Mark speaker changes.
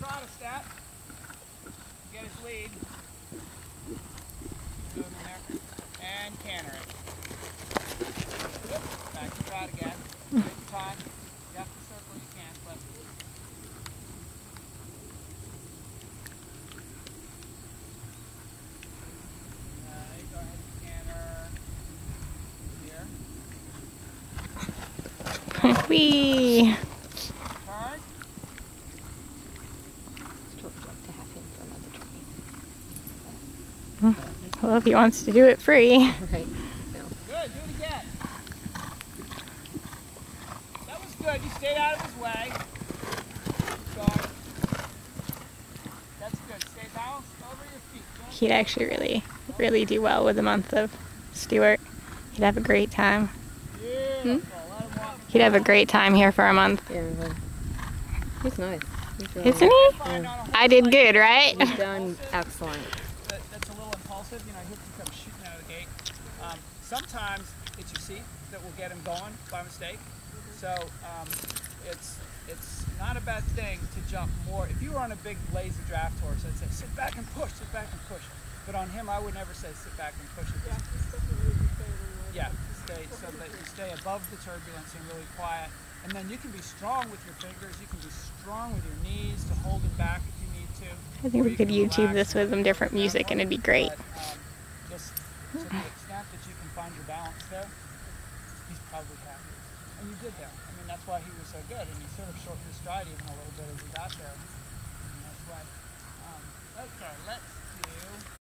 Speaker 1: trot a step. Get his lead. Keep moving there. And canter it. Back to trot again. Take your time. You have to circle you can, but go ahead and canter. Here.
Speaker 2: Whee!
Speaker 1: Turn.
Speaker 2: Well, if he wants to do it free.
Speaker 3: Right.
Speaker 1: Good, do it again. That was good. You stayed out of his way. Keep going. That's good. Stay balanced over your feet.
Speaker 2: He'd actually really do well with a month of Stuart. He'd have a great time.
Speaker 1: Beautiful. Let him walk.
Speaker 2: He'd have a great time here for a month.
Speaker 3: Yeah, he's nice. He's really
Speaker 2: Isn't
Speaker 3: nice.
Speaker 2: he?
Speaker 1: Yeah.
Speaker 2: I did good, right?
Speaker 3: You've done excellent.
Speaker 1: That's a little impulsive. You know, he'll come shooting out of the gate. Sometimes it's your seat that will get him going by mistake. So it's not a bad thing to jump more. If you were on a big lazy draft horse, I'd say sit back and push, sit back and push. But on him, I would never say sit back and push. Yeah, stay so that you stay above the turbulence and really quiet. And then you can be strong with your fingers. You can be strong with your knees to hold him back if you need to.
Speaker 2: I think we could YouTube this with some different music and it'd be great.
Speaker 1: But, just to the extent that you can find your balance there, he's probably happy. And you did that. I mean, that's why he was so good. And he sort of shortened his stride even a little bit as he got there. And that's why. Okay, let's do...